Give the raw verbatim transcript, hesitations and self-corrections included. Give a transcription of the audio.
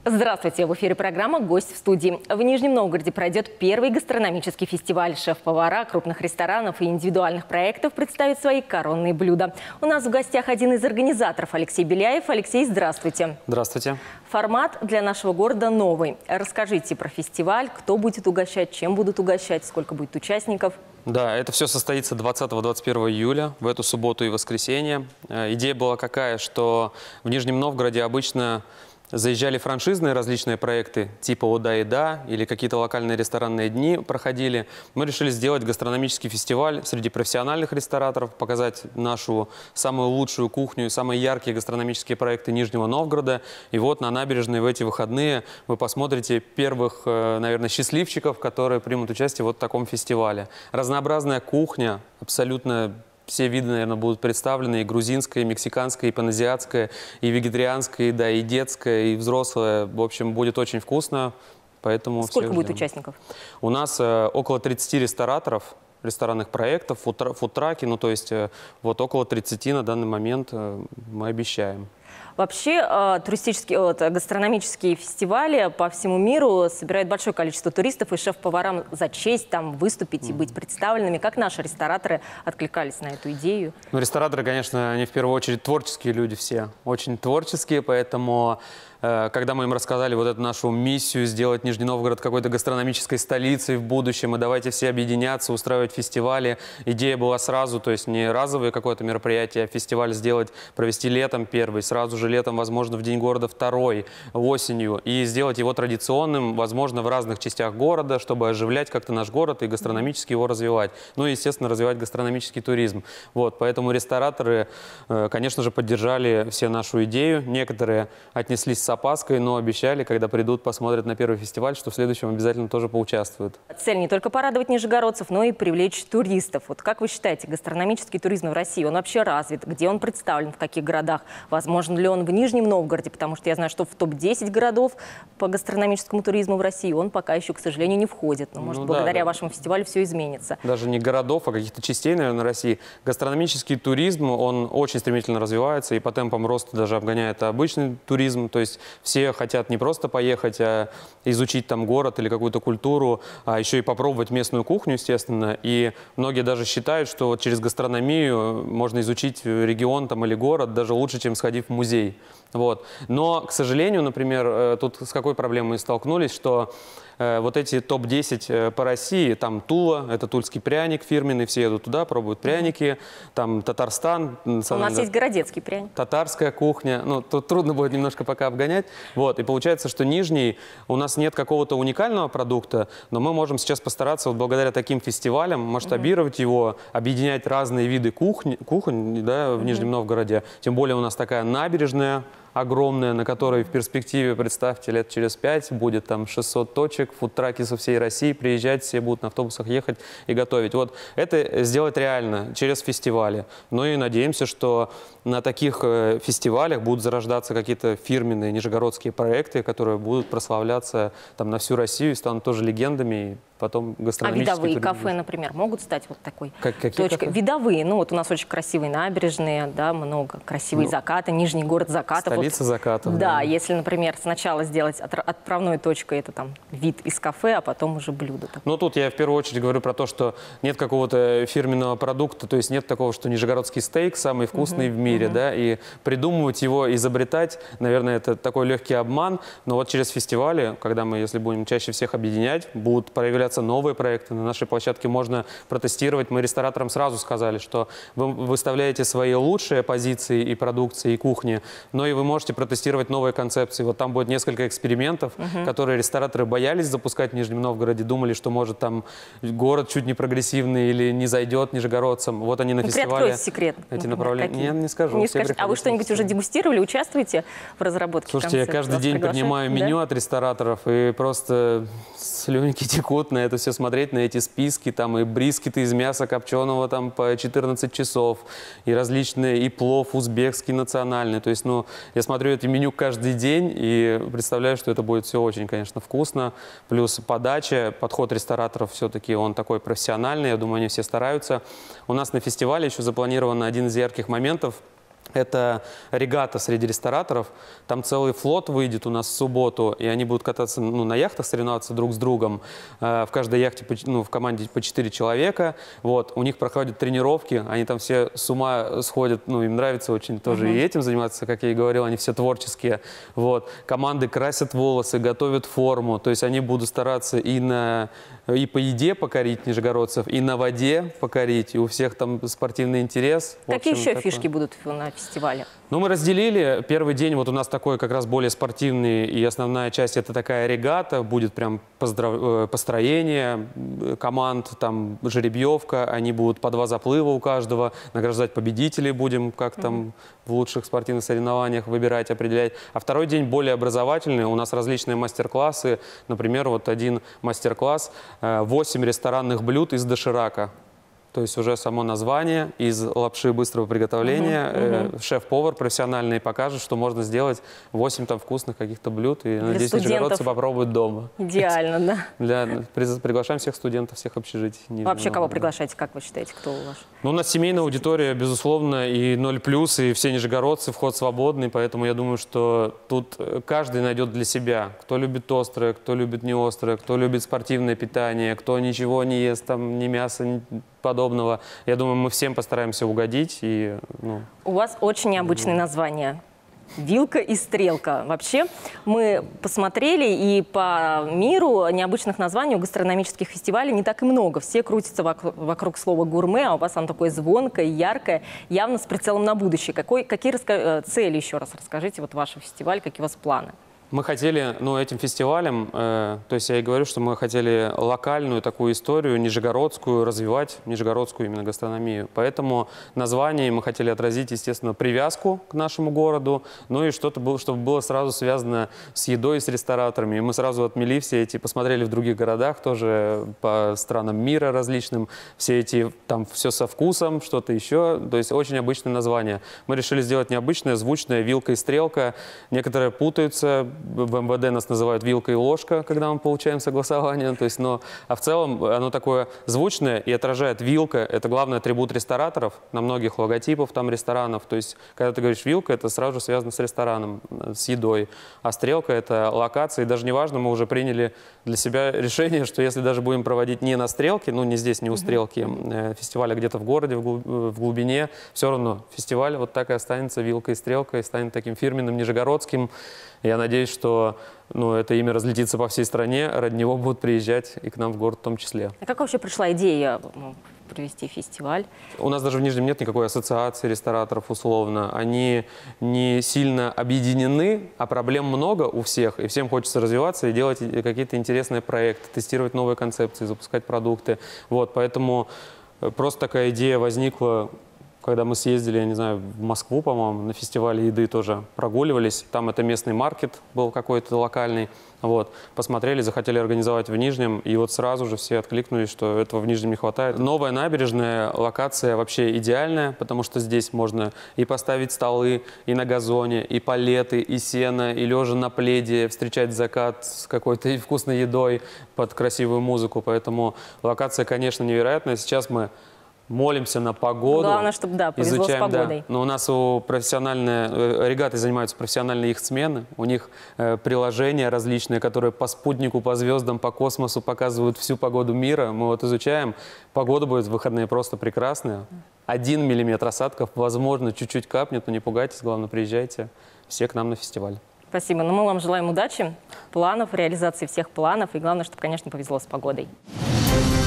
Здравствуйте! В эфире программа «Гость в студии». В Нижнем Новгороде пройдет первый гастрономический фестиваль. Шеф-повара крупных ресторанов и индивидуальных проектов представят свои коронные блюда. У нас в гостях один из организаторов Алексей Беляев. Алексей, здравствуйте. Здравствуйте. Формат для нашего города новый. Расскажите про фестиваль, кто будет угощать, чем будут угощать, сколько будет участников. Да, это все состоится двадцатого — двадцать первого июля, в эту субботу и воскресенье. Идея была какая, что в Нижнем Новгороде обычно заезжали франшизные различные проекты, типа «Ода и да» или какие-то локальные ресторанные дни проходили. Мы решили сделать гастрономический фестиваль среди профессиональных рестораторов, показать нашу самую лучшую кухню и самые яркие гастрономические проекты Нижнего Новгорода. И вот на набережной в эти выходные вы посмотрите первых, наверное, счастливчиков, которые примут участие вот в таком фестивале. Разнообразная кухня, абсолютно все виды, наверное, будут представлены: и грузинская, и мексиканская, и паназиатская, и вегетарианская, да, и детская, и взрослая. В общем, будет очень вкусно, поэтому Сколько будет ждем. участников? У нас э, около тридцати рестораторов, ресторанных проектов, фудтраки, ну то есть э, вот около тридцати на данный момент э, мы обещаем. Вообще э, туристические, вот, гастрономические фестивали по всему миру собирают большое количество туристов, и шеф-поварам за честь там выступить mm. и быть представленными. Как наши рестораторы откликались на эту идею? Ну, рестораторы, конечно, они в первую очередь творческие люди все, очень творческие, поэтому когда мы им рассказали вот эту нашу миссию сделать Нижний Новгород какой-то гастрономической столицей в будущем, и давайте все объединяться, устраивать фестивали, идея была сразу, то есть не разовое какое-то мероприятие, а фестиваль сделать, провести летом первый, сразу же летом, возможно, в День города второй, осенью, и сделать его традиционным, возможно, в разных частях города, чтобы оживлять как-то наш город и гастрономически его развивать. Ну и, естественно, развивать гастрономический туризм. Вот, поэтому рестораторы, конечно же, поддержали все нашу идею. Некоторые отнеслись с опаской, но обещали, когда придут, посмотрят на первый фестиваль, что в следующем обязательно тоже поучаствуют. Цель не только порадовать нижегородцев, но и привлечь туристов. Вот как вы считаете, гастрономический туризм в России, он вообще развит? Где он представлен, в каких городах? Возможен ли он в Нижнем Новгороде? Потому что я знаю, что в топ десять городов по гастрономическому туризму в России он пока еще, к сожалению, не входит. Но, может, ну, благодаря да, вашему фестивалю все изменится. Даже не городов, а каких-то частей, наверное, России. Гастрономический туризм, он очень стремительно развивается и по темпам роста даже обгоняет обычный туризм. То есть все хотят не просто поехать, а изучить там город или какую-то культуру, а еще и попробовать местную кухню, естественно. И многие даже считают, что вот через гастрономию можно изучить регион там или город даже лучше, чем сходив в музей. Вот. Но, к сожалению, например, тут с какой проблемой столкнулись, что э, вот эти топ десять по России, там Тула, это тульский пряник фирменный, все едут туда, пробуют пряники, там Татарстан. У нас да, есть городецкий пряник. Татарская кухня, ну, тут трудно будет немножко пока обгонять. Вот. И получается, что Нижний, у нас нет какого-то уникального продукта, но мы можем сейчас постараться, вот благодаря таким фестивалям, масштабировать mm-hmm. его, объединять разные виды кухни, кухонь да, в mm-hmm. Нижнем Новгороде. Тем более у нас такая набережная огромная, на которой в перспективе, представьте, лет через пять будет там шестьсот точек, фудтраки со всей России, приезжать, все будут на автобусах ехать и готовить. Вот это сделать реально через фестивали. Ну и надеемся, что на таких фестивалях будут зарождаться какие-то фирменные нижегородские проекты, которые будут прославляться там на всю Россию и станут тоже легендами. Потом гастрономические. А видовые кафе, например, могут стать вот такой как, какие точкой? Кафе? Видовые. Ну вот у нас очень красивые набережные, да, много красивые ну, закаты, Нижний город закатов. Столица вот, закатов. Да, да, если, например, сначала сделать отправной точкой, это там вид из кафе, а потом уже блюдо. Ну тут я в первую очередь говорю про то, что нет какого-то фирменного продукта, то есть нет такого, что нижегородский стейк самый вкусный uh-huh, в мире, uh-huh. да, и придумывать его, изобретать, наверное, это такой легкий обман, но вот через фестивали, когда мы, если будем чаще всех объединять, будут проявляться новые проекты. На нашей площадке можно протестировать. Мы рестораторам сразу сказали, что вы выставляете свои лучшие позиции и продукции, и кухни, но и вы можете протестировать новые концепции. Вот там будет несколько экспериментов, uh-huh. которые рестораторы боялись запускать в Нижнем Новгороде, думали, что может там город чуть не прогрессивный или не зайдет нижегородцам. Вот они на ну, фестивале. Приоткройте секрет. Эти направления. Не, не скажу. Не скажите. А вы что-нибудь уже дегустировали, участвуете в разработке Слушайте, концепции? Я каждый день принимаю меню да? от рестораторов и просто слюнки текут на это все смотреть, на эти списки, там и брискеты из мяса копченого там по четырнадцать часов, и различные, и плов узбекский национальный. То есть, ну, я смотрю это меню каждый день и представляю, что это будет все очень, конечно, вкусно. Плюс подача, подход рестораторов все-таки он такой профессиональный, я думаю, они все стараются. У нас на фестивале еще запланирован один из ярких моментов. Это регата среди рестораторов. Там целый флот выйдет у нас в субботу, и они будут кататься ну, на яхтах, соревноваться друг с другом. В каждой яхте, ну, в команде по четыре человека. Вот. У них проходят тренировки, они там все с ума сходят, ну, им нравится очень тоже uh-huh. и этим заниматься, как я и говорил, они все творческие. Вот. Команды красят волосы, готовят форму, то есть они будут стараться и, на, и по еде покорить нижегородцев, и на воде покорить, и у всех там спортивный интерес. Какие общем, еще такое. фишки будут на фестивале? Ну, мы разделили. Первый день вот у нас такой как раз более спортивный, и основная часть это такая регата, будет прям поздрав... построение команд, там жеребьевка, они будут по два заплыва у каждого, награждать победителей будем, как там mm-hmm. в лучших спортивных соревнованиях выбирать, определять. А второй день более образовательный, у нас различные мастер-классы, например, вот один мастер-класс, восемь ресторанных блюд из доширака. То есть уже само название из лапши быстрого приготовления. Uh-huh, uh-huh. Шеф-повар профессиональный покажет, что можно сделать восемь там вкусных каких-то блюд. И, для надеюсь, нижегородцы попробуют дома. Идеально, да. Для, приглашаем всех студентов, всех общежитий. Вообще кого приглашаете, как вы считаете, кто у вас? Ну, у нас семейная аудитория, безусловно, и ноль плюс, и все нижегородцы, вход свободный. Поэтому я думаю, что тут каждый найдет для себя. Кто любит острое, кто любит не острое, кто любит спортивное питание, кто ничего не ест, там, ни мяса, ни подобного. Я думаю, мы всем постараемся угодить. И, ну, у вас очень необычное название. «Вилка и стрелка». Вообще, мы посмотрели, и по миру необычных названий у гастрономических фестивалей не так и много. Все крутятся вокруг, вокруг слова «гурме», а у вас оно такое звонкое, яркое, явно с прицелом на будущее. Какой, какие раска... цели, еще раз расскажите, вот ваш фестиваль, какие у вас планы? Мы хотели, ну, этим фестивалем, э, то есть я и говорю, что мы хотели локальную такую историю, нижегородскую, развивать нижегородскую именно гастрономию. Поэтому название мы хотели отразить, естественно, привязку к нашему городу, ну и что-то было, чтобы было сразу связано с едой и с рестораторами. И мы сразу отмели все эти, посмотрели в других городах тоже, по странам мира различным, все эти, там, все со вкусом, что-то еще, то есть очень обычное название. Мы решили сделать необычное, звучное, вилка и стрелка. Некоторые путаются. В эм вэ дэ нас называют вилка и ложка, когда мы получаем согласование. То есть, но, а в целом оно такое звучное и отражает вилка. Это главный атрибут рестораторов, на многих логотипов там ресторанов. То есть, когда ты говоришь вилка, это сразу же связано с рестораном, с едой. А стрелка – это локация. И даже неважно, мы уже приняли для себя решение, что если даже будем проводить не на стрелке, ну не здесь, не у стрелки, mm-hmm. фестиваля где-то в городе, в глубине, все равно фестиваль вот так и останется вилка и стрелка, и станет таким фирменным, нижегородским. Я надеюсь, что ну, это имя разлетится по всей стране, ради него будут приезжать и к нам в город в том числе. А как вообще пришла идея провести фестиваль? У нас даже в Нижнем нет никакой ассоциации рестораторов условно. Они не сильно объединены, а проблем много у всех. И всем хочется развиваться и делать какие-то интересные проекты, тестировать новые концепции, запускать продукты. Вот, поэтому просто такая идея возникла, когда мы съездили, я не знаю, в Москву, по-моему, на фестивале еды тоже прогуливались. Там это местный маркет был какой-то локальный. Вот. Посмотрели, захотели организовать в Нижнем. И вот сразу же все откликнулись, что этого в Нижнем не хватает. Новая набережная, локация вообще идеальная, потому что здесь можно и поставить столы, и на газоне, и палеты, и сено, и лежа на пледе, встречать закат с какой-то вкусной едой под красивую музыку. Поэтому локация, конечно, невероятная. Сейчас мы молимся на погоду. Главное, чтобы, да, повезло изучаем, с погодой. Да. Но у нас у профессиональные, регаты занимаются профессиональные яхтсмены. У них э, приложения различные, которые по спутнику, по звездам, по космосу показывают всю погоду мира. Мы вот изучаем. Погода будет в выходные просто прекрасная. Один миллиметр осадков, возможно, чуть-чуть капнет, но не пугайтесь, главное, приезжайте все к нам на фестиваль. Спасибо. Ну, мы вам желаем удачи, планов, реализации всех планов. И главное, чтобы, конечно, повезло с погодой.